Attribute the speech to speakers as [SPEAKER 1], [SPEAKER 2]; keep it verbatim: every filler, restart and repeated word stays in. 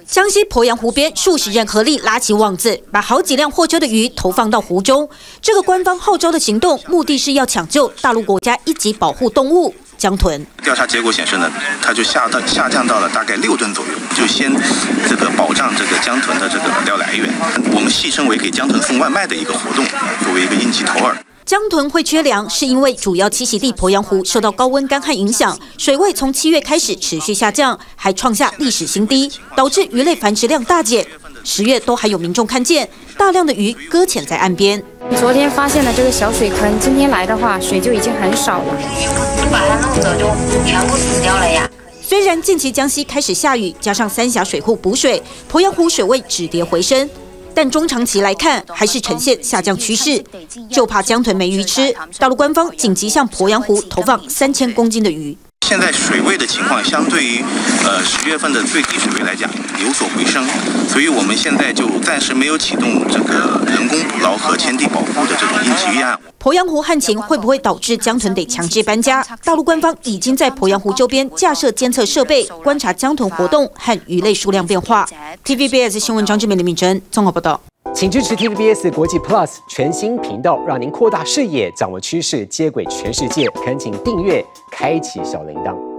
[SPEAKER 1] 江西鄱阳湖边，数十人合力拉起网子，把好几辆货车的鱼投放到湖中。这个官方号召的行动，目的是要抢救大陆国家一级保护动物江豚。
[SPEAKER 2] 调查结果显示呢，它就下到下降到了大概六吨左右，就先这个保障这个江豚的这个饵料来源。我们戏称为给江豚送外卖的一个活动，作为一个应急头饵。
[SPEAKER 1] 江豚会缺粮，是因为主要栖息地鄱阳湖受到高温干旱影响，水位从七月开始持续下降，还创下历史新低，导致鱼类繁殖量大减。十月都还有民众看见大量的鱼搁浅在岸边。
[SPEAKER 3] 昨天发现了这个小水坑，今天来的话，水就已经很少了。
[SPEAKER 4] 把它弄走就全部死掉了呀。
[SPEAKER 1] 虽然近期江西开始下雨，加上三峡水库补水，鄱阳湖水位止跌回升。 但中长期来看，还是呈现下降趋势，就怕江豚没鱼吃。大陆官方紧急向鄱阳湖投放三千公斤的鱼。
[SPEAKER 2] 现在水位的情况，相对于呃十月份的最低水位来讲，有所回升，所以我们现在就暂时没有启动这个人工捕捞和迁地保护的这种应急预案。
[SPEAKER 1] 鄱阳湖旱情会不会导致江豚得强制搬家？大陆官方已经在鄱阳湖周边架设监测设备，观察江豚活动和鱼类数量变化。T V B S 新闻张志明、李敏珍综合报道。
[SPEAKER 5] 请支持 T V B S 国际 Plus 全新频道，让您扩大视野，掌握趋势，接轨全世界。恳请订阅，开启小铃铛。